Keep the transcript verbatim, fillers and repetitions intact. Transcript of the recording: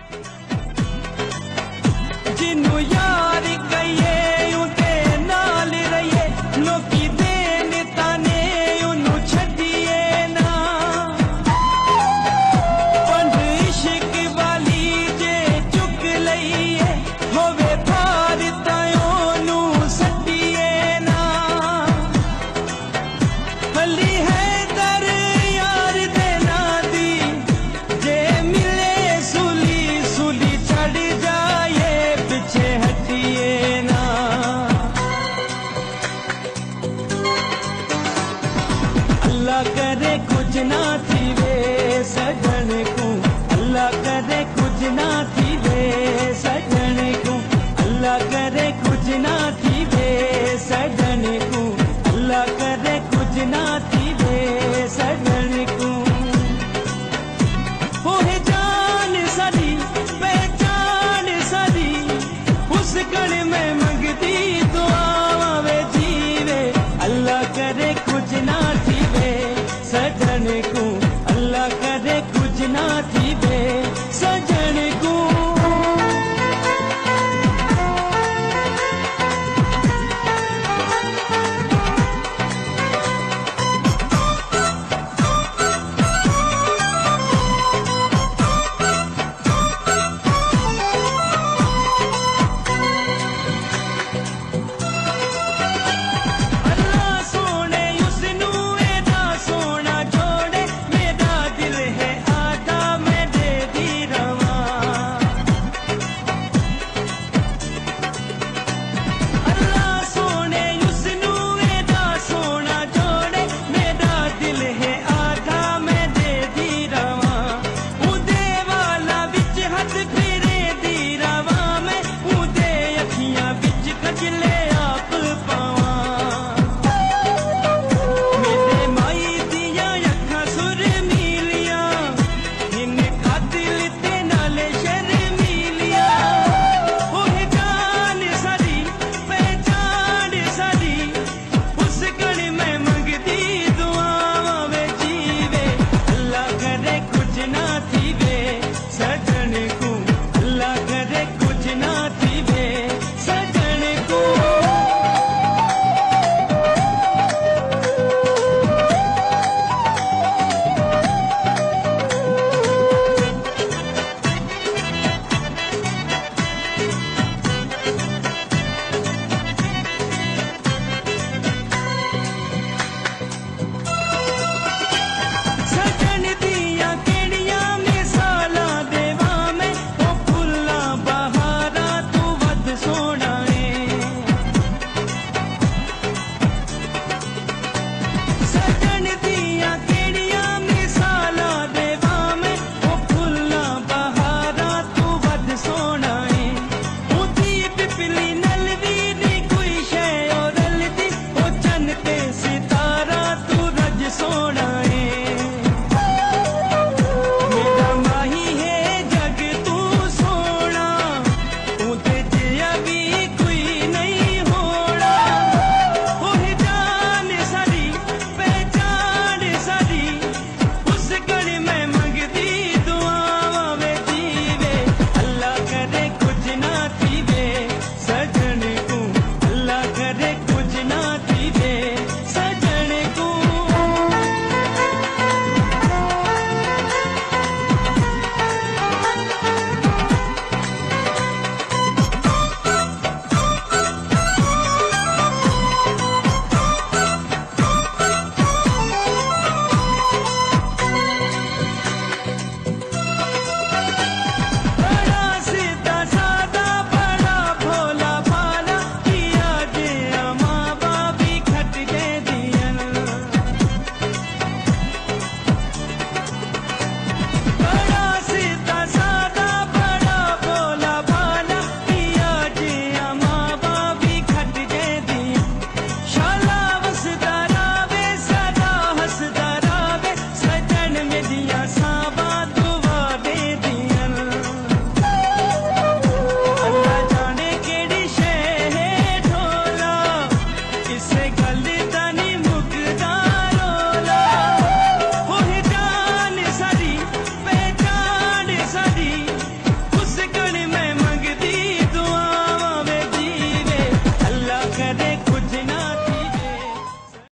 जिन्नू यार कहिए उते नाल रहिए, लोकी देन ताने उन्नू छड़िए ना। पंड इश्क वाली जे चुक लईए, होवे पार तायों नू सटिए ना। हली है दर यार दे ना दी, जे मिले सूली सूली चढ़ जाए पीछे हटिए ना। अल्लाह करे कुछ ना थी वे सजन को, अल्लाह करे कुछ ना थी